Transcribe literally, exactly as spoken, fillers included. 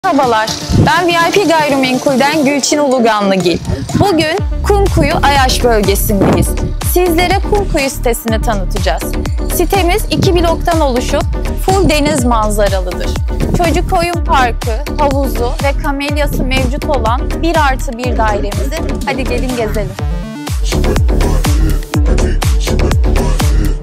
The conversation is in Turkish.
Merhabalar, ben V I P Gayrimenkul'den Gülçin Uluganlıgil. Bugün Kumkuyu Ayaş bölgesindeyiz. Sizlere Kumkuyu sitesini tanıtacağız. Sitemiz iki bloktan oluşup full deniz manzaralıdır. Çocuk oyun parkı, havuzu ve kamelyası mevcut olan bir artı bir dairemizi hadi gelin gezelim.